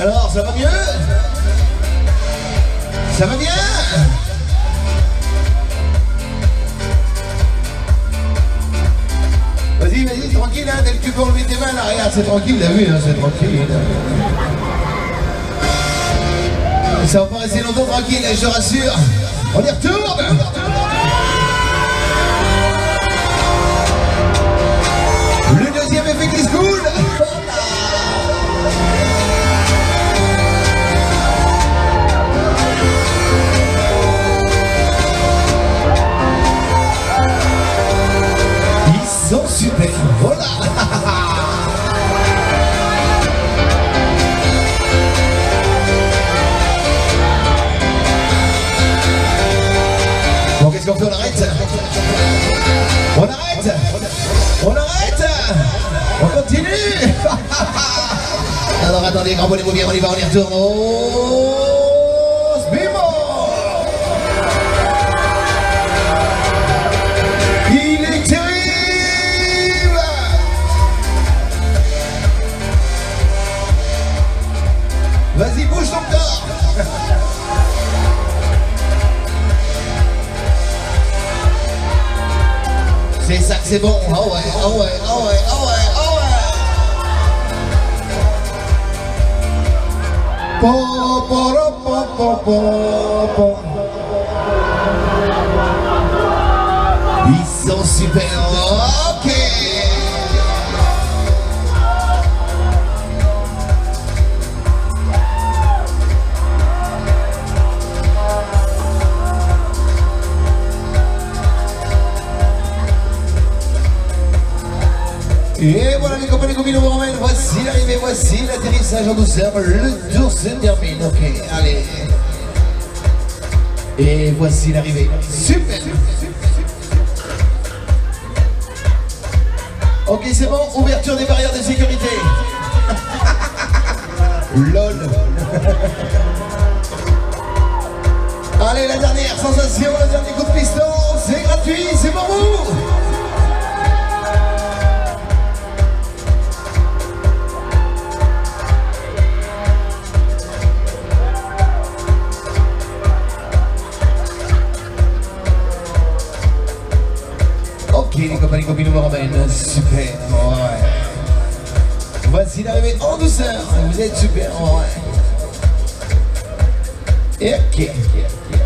Alors, ça va mieux? Ça va bien? Vas-y, vas-y, tranquille, hein, dès que tu peux enlever tes mains là, regarde, c'est tranquille, t'as vu, hein, c'est tranquille. Ça va pas rester longtemps tranquille, je te rassure. On y retourne. Le deuxième effet qui se coule. Ils sont super, voilà. Bon, qu'est-ce qu'on fait? On arrête? On arrête? On arrête? On continue. Alors attendez, cramponnez-vous bien, on y va, on y retourne. Oh, Spinball. Il est terrible. Vas-y, bouge ton corps. C'est ça que c'est bon. Oh ouais, oh ouais, oh ouais, oh ouais, oh ouais. Po, po, po, po, po, po. Ils sont super. Ok. Et voilà les copains, les copines, on vous ramène. Voici l'arrivée, voici l'atterrissage en douceur. Le tour se termine. Ok, allez. Et voici l'arrivée. Super. Ok, c'est bon. Ouverture des barrières de sécurité. LOL. Allez, la dernière sensation, le dernier coup de piston. C'est gratuit, c'est pour vous. Ok, les copains, les copines, nous vous ramènent. Super, ouais. Voici l'arrivée en douceur. Vous êtes super, ouais. Et ok.